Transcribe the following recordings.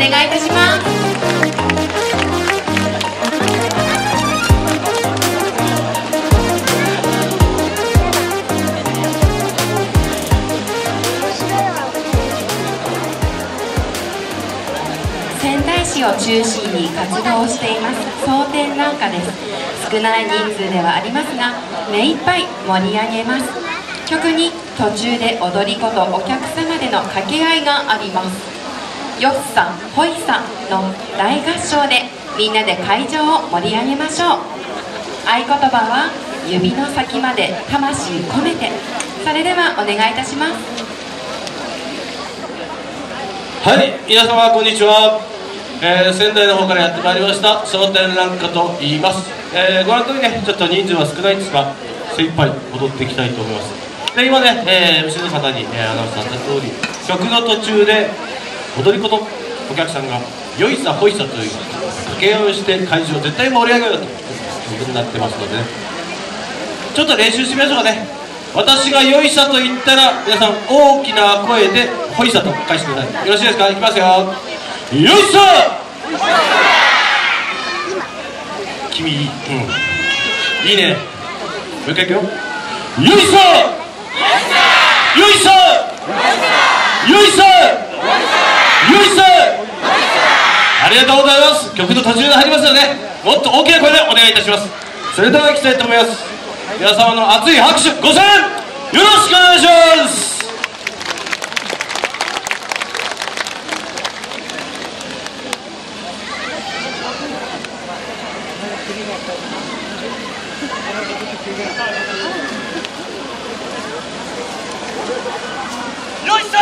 願いいたします。仙台市を中心に活動しています蒼天覧歌です。少ない人数ではありますが目いっぱい盛り上げます。曲に途中で踊り子とお客様での掛け合いがあります。よっさんほいさんの大合唱でみんなで会場を盛り上げましょう。合言葉は指の先まで魂込めて。それではお願いいたします。 はい、皆様こんにちは。仙台の方からやってまいりました蒼天覧歌と言います。ご覧の通りね、ちょっと人数は少ないんですが精一杯踊っていきたいと思います。で今ね、後ろの方に、アナウンスあった通り曲の途中で踊り子とお客さんがよいさほいさという掛け合いをして会場を絶対盛り上げるということになってますので、ね、ちょっと練習してみましょうかね。私がよいさと言ったら皆さん大きな声でほいさと返してください。よろしいですか。いきますよ。よいさ。君いい、いいね。もう一回いくよ。よいさ。よいさ。よいさ。よいさ。ありがとうございます。曲の途中で入りますので、もっと大きな声でお願いいたします。それではいきたいと思います。皆様の熱い拍手ご声援よろしくお願いします。よいさ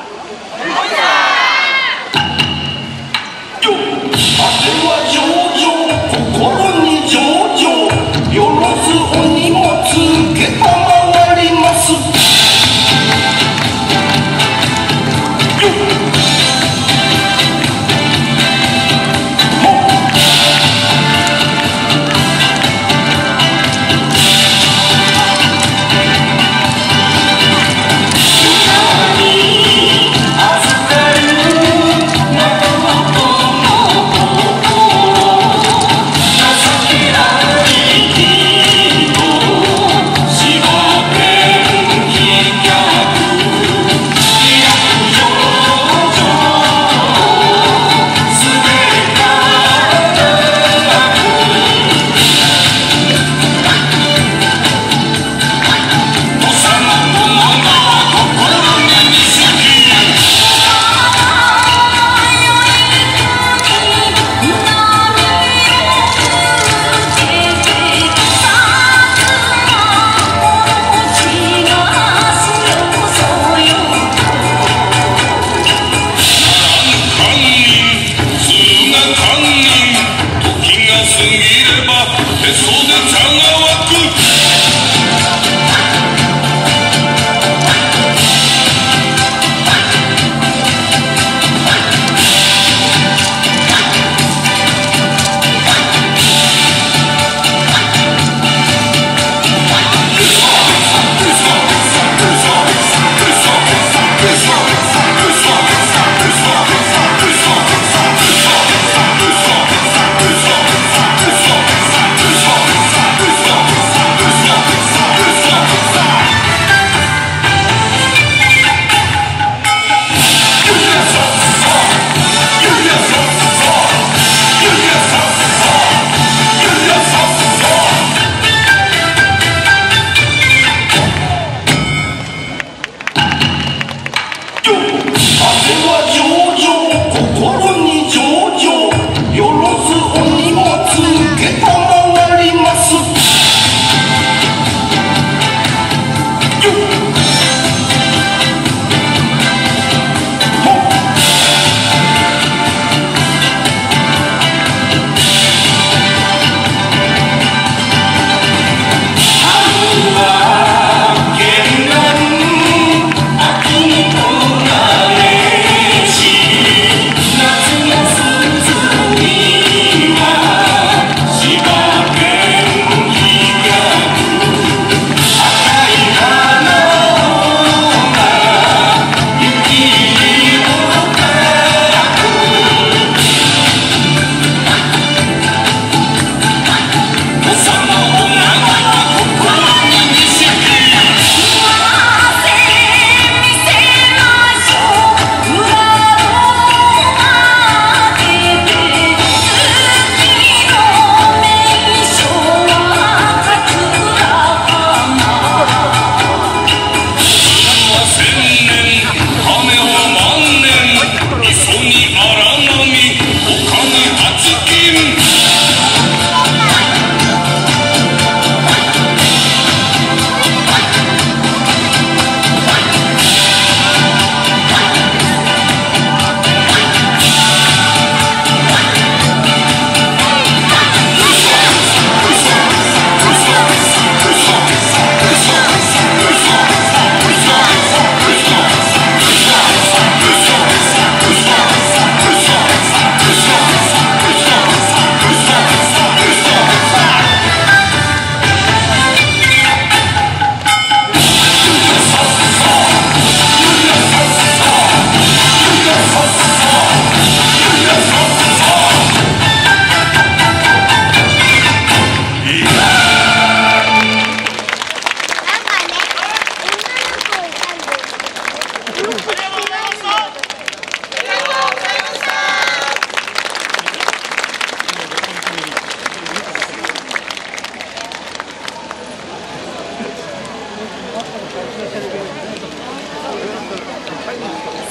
よ風は上々心に上々よろずお荷物受けたまわりますよ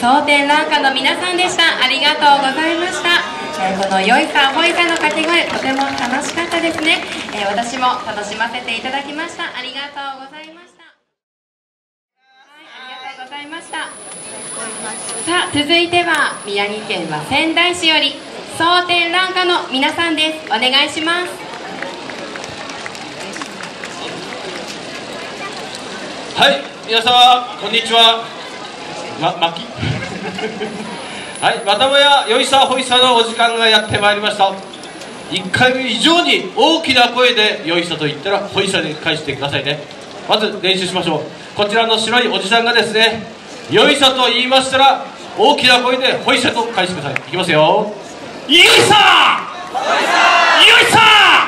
蒼天覧歌の皆さんでした。ありがとうございました。このよいさほいさの掛け声、とても楽しかったですね。私も楽しませていただきました。ありがとうございました。はい、ありがとうございました。さあ、続いては宮城県は仙台市より蒼天覧歌の皆さんです。お願いします。 はい、皆様こんにちは。巻きはい、またもやよいさほいさのお時間がやってまいりました。1回目以上に大きな声でよいさと言ったらほいさで返してくださいね。まず練習しましょう。こちらの白いおじさんがですね、よいさと言いましたら大きな声でほいさと返してください。いきますよ。よいさ、よいさ、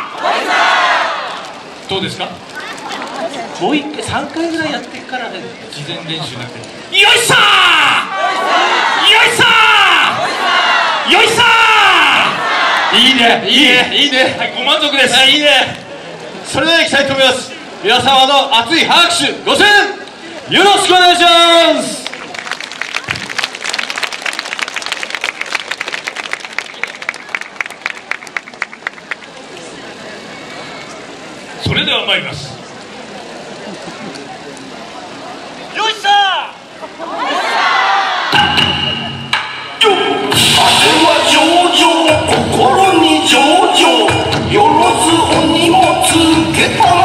どうですか。もう1回3回ぐらいやってからね、事前練習になってる。よいさー、よいさー、よいさー。いいね、いいね、いいね。はい、ご満足です。いいね。それではいきたいと思います。皆様の熱い拍手、ご声援よろしくお願いします。それでは参ります。よいさー、風は上々、心に上々、よろず鬼もつけた